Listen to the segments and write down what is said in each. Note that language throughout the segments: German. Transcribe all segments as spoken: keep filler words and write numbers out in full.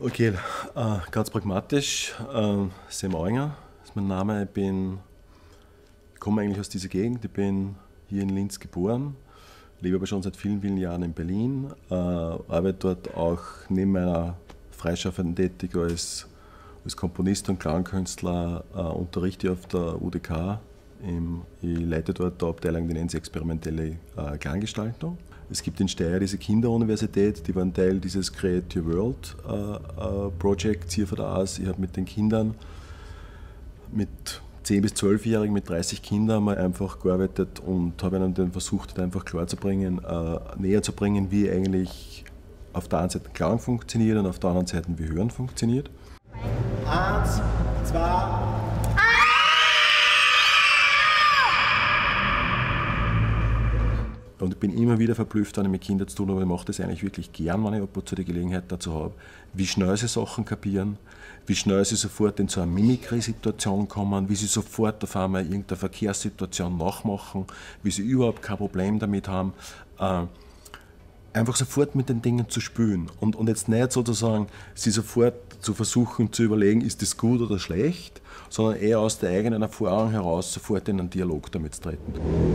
Okay, äh, ganz pragmatisch. Äh, Sam Auinger ist mein Name. Ich bin, ich komme eigentlich aus dieser Gegend. Ich bin hier in Linz geboren, lebe aber schon seit vielen, vielen Jahren in Berlin. Äh, arbeite dort auch neben meiner freischaffenden Tätigkeit als, als Komponist und Klangkünstler. Äh, unterrichte auf der U D K. Im, ich leite dort die Abteilung, die nennt sich experimentelle äh, Klanggestaltung. Es gibt in Steyr diese Kinderuniversität, die waren Teil dieses Create Your World äh, äh, Projects hier von der A S. Ich habe mit den Kindern, mit zehn- bis zwölfjährigen, mit dreißig Kindern mal einfach gearbeitet und habe ihnen dann versucht, einfach klarzubringen, äh, näher zu bringen, wie eigentlich auf der einen Seite Klang funktioniert und auf der anderen Seite wie Hören funktioniert. Eins, zwei, Und ich bin immer wieder verblüfft, wenn ich mit Kindern zu tun habe. Ich mache das eigentlich wirklich gern, wenn ich ab und zu die Gelegenheit dazu habe, wie schnell sie Sachen kapieren, wie schnell sie sofort in so eine Mimikry-Situation kommen, wie sie sofort auf einmal irgendeine Verkehrssituation nachmachen, wie sie überhaupt kein Problem damit haben, äh, einfach sofort mit den Dingen zu spielen. Und, und jetzt nicht sozusagen, sie sofort zu versuchen zu überlegen, ist das gut oder schlecht, sondern eher aus der eigenen Erfahrung heraus sofort in einen Dialog damit zu treten.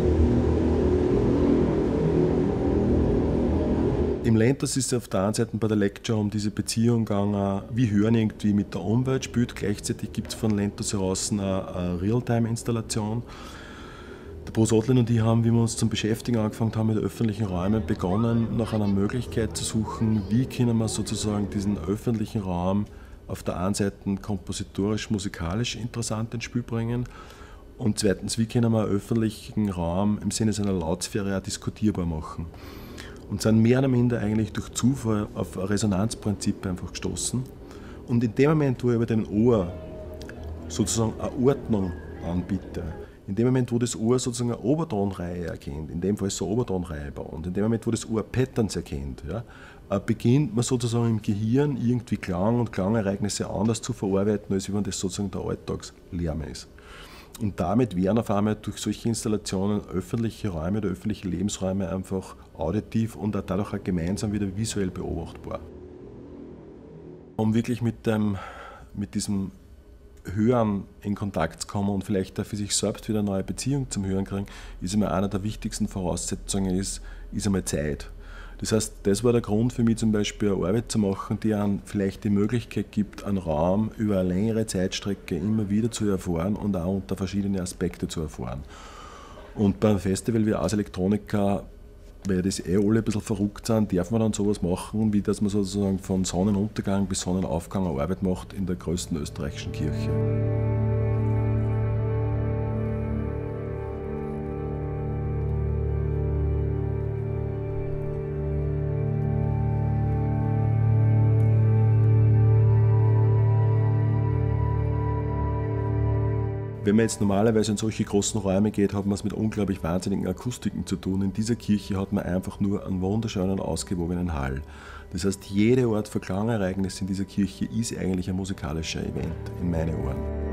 Im Lentos ist es auf der einen Seite bei der Lecture um diese Beziehung gegangen, wie Hören irgendwie mit der Umwelt spielt. Gleichzeitig gibt es von Lentos heraus eine, eine Realtime-Installation. Der Bruce Otlin und ich haben, wie wir uns zum Beschäftigen angefangen haben mit öffentlichen Räumen, begonnen, nach einer Möglichkeit zu suchen, wie können wir sozusagen diesen öffentlichen Raum auf der einen Seite kompositorisch-musikalisch interessant ins Spiel bringen und zweitens, wie können wir einen öffentlichen Raum im Sinne seiner Lautsphäre auch diskutierbar machen. Und sind mehr oder minder eigentlich durch Zufall auf ein Resonanzprinzip einfach gestoßen. Und in dem Moment, wo ich über den Ohr sozusagen eine Ordnung anbiete, in dem Moment, wo das Ohr sozusagen eine Obertonreihe erkennt, in dem Fall ist es eine Obertonreihe bei uns, in dem Moment, wo das Ohr Patterns erkennt, ja, beginnt man sozusagen im Gehirn irgendwie Klang und Klangereignisse anders zu verarbeiten, als wenn das sozusagen der Alltagslärm ist. Und damit werden auf einmal durch solche Installationen öffentliche Räume oder öffentliche Lebensräume einfach auditiv und auch dadurch auch gemeinsam wieder visuell beobachtbar. Um wirklich mit, dem, mit diesem Hören in Kontakt zu kommen und vielleicht auch für sich selbst wieder eine neue Beziehung zum Hören kriegen, ist einmal einer der wichtigsten Voraussetzungen ist, ist einmal Zeit. Das heißt, das war der Grund für mich zum Beispiel eine Arbeit zu machen, die einem vielleicht die Möglichkeit gibt, einen Raum über eine längere Zeitstrecke immer wieder zu erfahren und auch unter verschiedene Aspekte zu erfahren. Und beim Festival wie Ars Electronica, weil das eh alle ein bisschen verrückt sind, darf man dann sowas machen, wie dass man sozusagen von Sonnenuntergang bis Sonnenaufgang eine Arbeit macht in der größten österreichischen Kirche. Wenn man jetzt normalerweise in solche großen Räume geht, hat man es mit unglaublich wahnsinnigen Akustiken zu tun. In dieser Kirche hat man einfach nur einen wunderschönen, ausgewogenen Hall. Das heißt, jede Art von Klangereignis in dieser Kirche ist eigentlich ein musikalischer Event, in meinen Ohren.